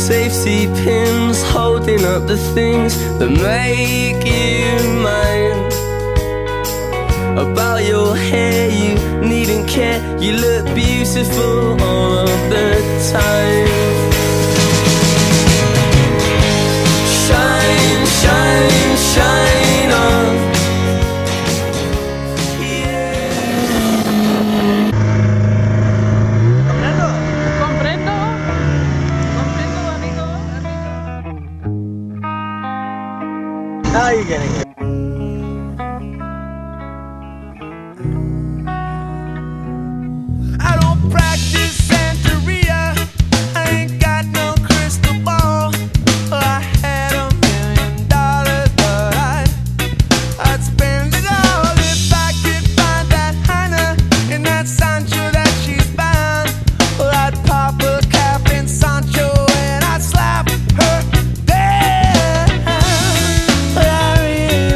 Safety pins holding up the things that make you mine. About your hair, you needn't care. You look beautiful all of the time. Shine, shine, shine on. Comprendo, amigo. Now you're getting it. I don't practice Santeria. I ain't got no crystal ball. I had $1 million, but I'd spend it all if I could find that Hannah in that Sancho that she's found. Well, I'd pop a cap in Sancho and I'd slap her down. But I really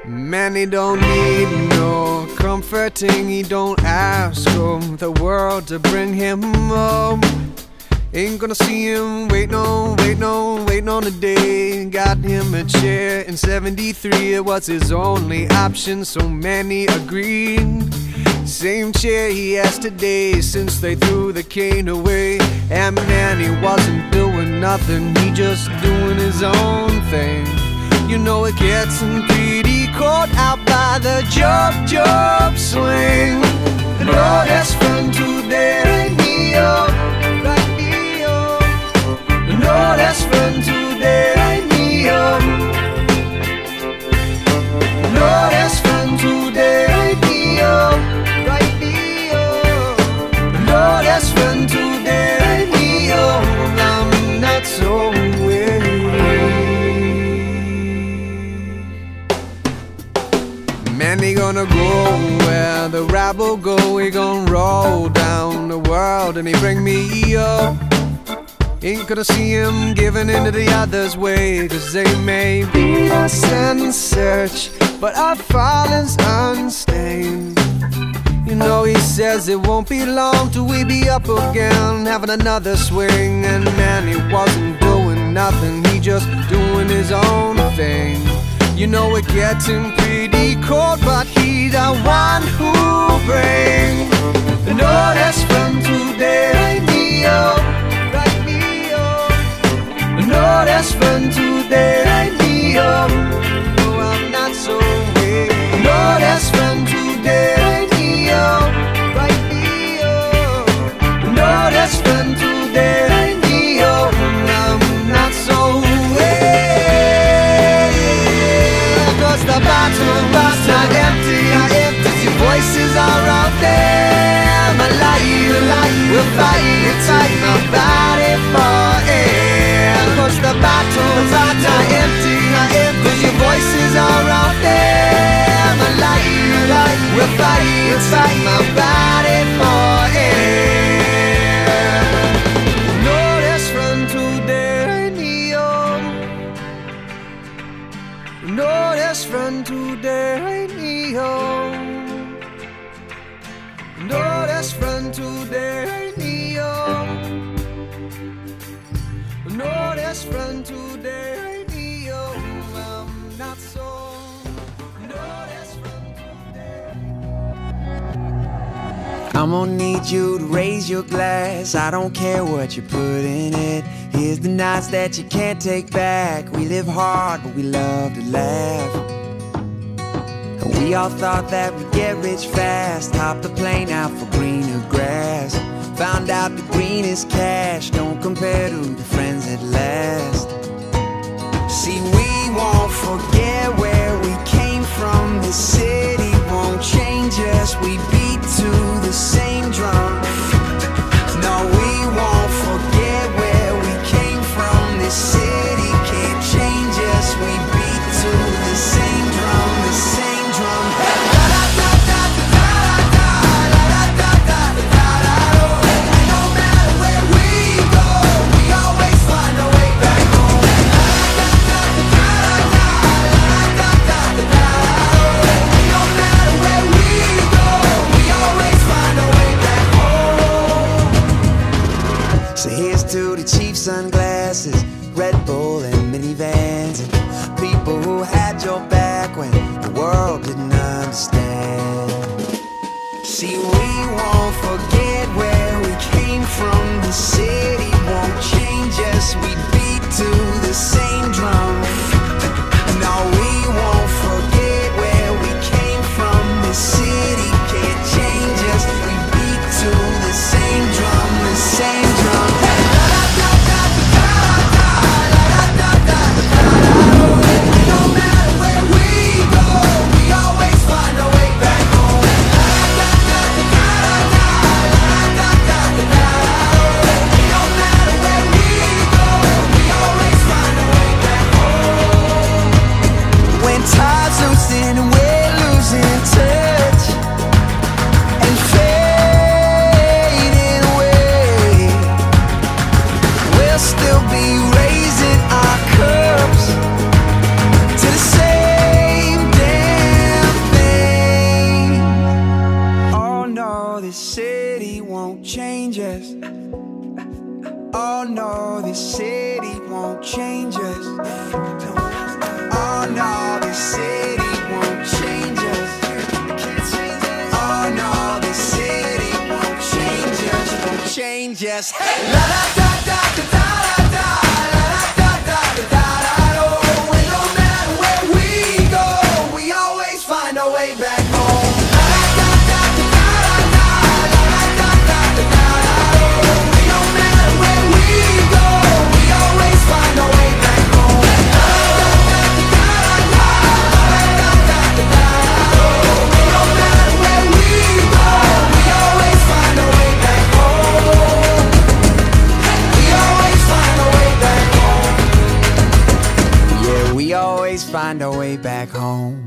Man, he don't need no comforting. He don't ask the world to bring him home. Ain't gonna see him waiting on the day. Got him a chair in 73. It was his only option, so many agreed. Same chair he has today since they threw the cane away. And man, he wasn't doing nothing, he just doing his own thing. You know it gets him pretty cold out by the jump swing. And oh, that's fun today, right Neo, right Neo. And oh, that's fun today, right Neo. And oh, that's fun today, right Neo, right Neo. And oh, that's fun today, right Neo. I'm not so weary. Man, he gonna go where the rabble go. He gonna roll down the world and he bring me up. Ain't gonna see him giving into the others' way, cause they may beat us and search, but our falling's unstained. You know he says it won't be long till we be up again, having another swing. And man, he wasn't doing nothing, he just doing his own thing. You know it gets him pretty cold, but he's the one who brings. And oh, that's fun today, right Neo, right Neo. And oh, that's fun today, right Neo. No, I'm not so weak. And oh, that's fun today, right Neo, right Neo. And oh, that's fun today, right Neo. I'm not so weak. The bottle's not empty, your voices are out there. I'm alive, we'll fight my body for air. Cause the bottle's not empty, cause your voices are out there. I'm alive, we'll fight my body for air. No, that's fun today, Neo. No, that's fun today, Neo. No, that's fun today, Neo. No, that's fun today, Neo. I'm not so. No, that's fun today. I'm gonna need you to raise your glass. I don't care what you put in it. Here's the nights that you can't take back. We live hard, but we love to laugh. And we all thought that we'd get rich fast. Hopped the plane out for greener grass. Found out the greenest cash don't compare to the friends that last. See, we won't forget where we came from. This city won't change us. We beat to the same drum. No, we won't forget where we came from. This city can't change us. We beat to the same drum, the same drum. No matter where we go, we always find a way back home. yes. Hey! La da da da da da da, la da da da da da da. Oh, and no matter where we go, we always find our way back home. La da da da da da, la da da da da da. Oh, and no matter where we go, we always find our way back home. La da da da da da, la da da da da. Oh, and no matter where we go, we always find our way back home. We always find our way back home. Yeah, we always find our way back home.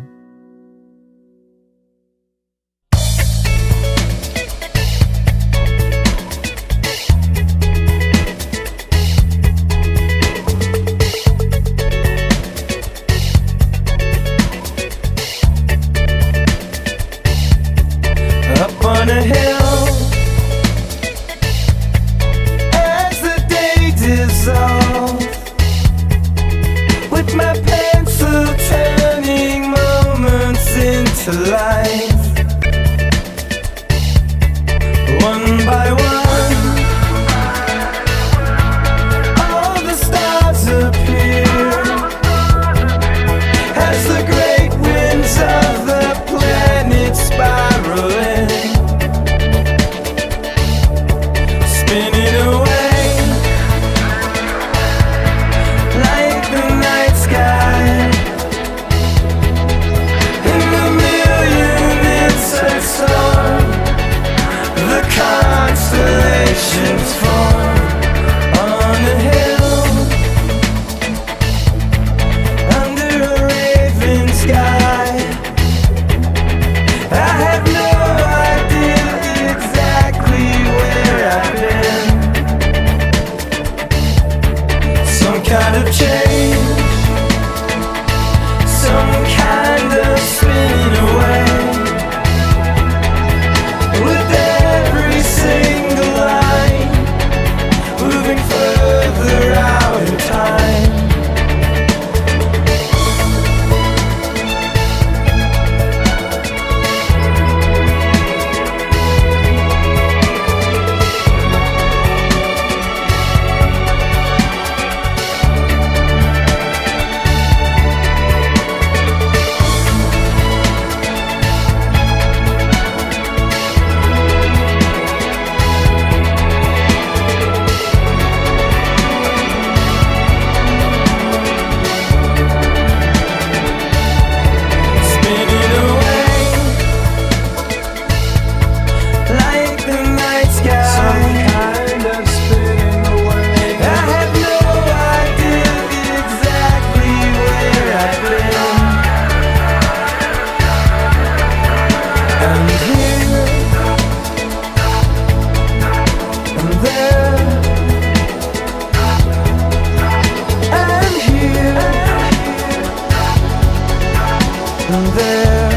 Up on a hill, as the day dissolves, with my pencil turning moments into life. One by one, all the stars appear, as the great winds of the planet spiral in, spinning away like the night sky. In the million insects song, the constellations form on a hill, under a raven sky. I have no idea exactly where I've been. Some kind of change, some kind of spinning away, with every single line moving further out in time. Spinning away like the night sky. Some kind of spinning away. I have no idea exactly where I've been. And here and there, and here and there.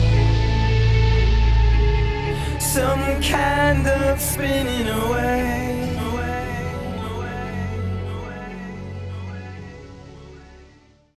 Some kind of spinning away.